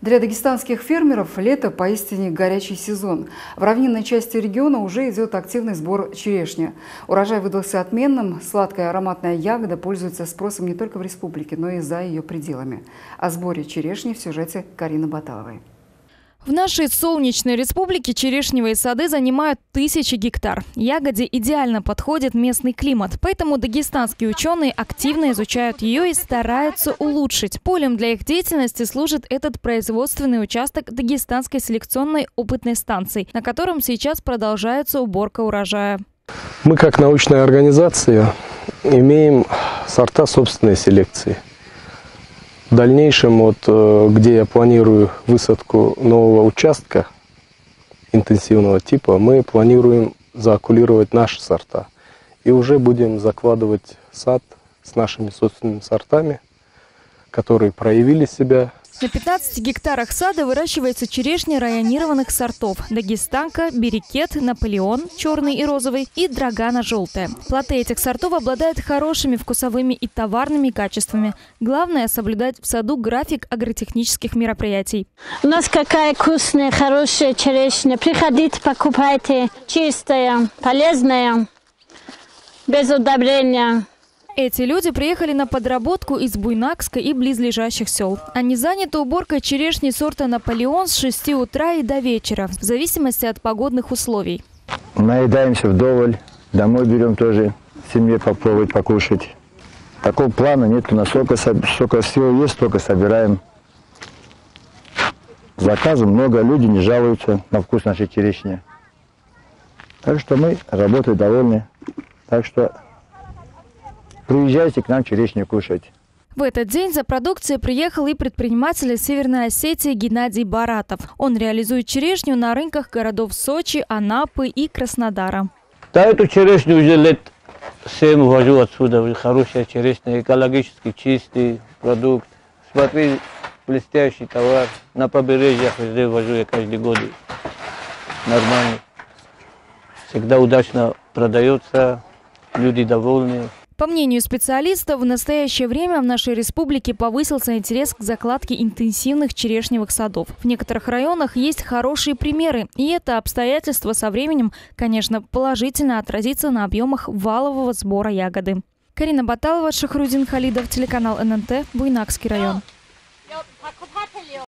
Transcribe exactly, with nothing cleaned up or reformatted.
Для дагестанских фермеров лето поистине горячий сезон. В равнинной части региона уже идет активный сбор черешни. Урожай выдался отменным. Сладкая ароматная ягода пользуется спросом не только в республике, но и за ее пределами. О сборе черешни в сюжете Карины Баталовой. В нашей солнечной республике черешневые сады занимают тысячи гектар. Ягоде идеально подходит местный климат, поэтому дагестанские ученые активно изучают ее и стараются улучшить. Полем для их деятельности служит этот производственный участок Дагестанской селекционной опытной станции, на котором сейчас продолжается уборка урожая. Мы, как научная организация, имеем сорта собственной селекции. В дальнейшем, вот, где я планирую высадку нового участка интенсивного типа, мы планируем заокулировать наши сорта. И уже будем закладывать сад с нашими собственными сортами, которые проявили себя. На пятнадцати гектарах сада выращивается черешня районированных сортов: дагестанка, берекет, наполеон черный и розовый и драгана желтая. Плоды этих сортов обладают хорошими вкусовыми и товарными качествами. Главное — соблюдать в саду график агротехнических мероприятий. У нас какая вкусная, хорошая черешня. Приходите, покупайте. Чистая, полезная, без удобрения. Эти люди приехали на подработку из Буйнакска и близлежащих сел. Они заняты уборкой черешни сорта «Наполеон» с шести утра и до вечера, в зависимости от погодных условий. Наедаемся вдоволь, домой берем тоже, семье попробовать покушать. Такого плана нет, у нас сколько, сколько всего есть, столько собираем. Заказов много, люди не жалуются на вкус нашей черешни. Так что мы работой довольны. Так что приезжайте к нам черешню кушать. В этот день за продукцией приехал и предприниматель из Северной Осетии Геннадий Баратов. Он реализует черешню на рынках городов Сочи, Анапы и Краснодара. Да, эту черешню уже лет семь увожу отсюда. Хорошая черешня, экологически чистый продукт. Смотри, блестящий товар. На побережьях везде вожу я каждый год. Нормально. Всегда удачно продается, люди довольны. По мнению специалистов, в настоящее время в нашей республике повысился интерес к закладке интенсивных черешневых садов. В некоторых районах есть хорошие примеры, и это обстоятельство со временем, конечно, положительно отразится на объемах валового сбора ягоды. Карина Баталова, Шахрудин Халидов, телеканал эн эн тэ, Буйнакский район.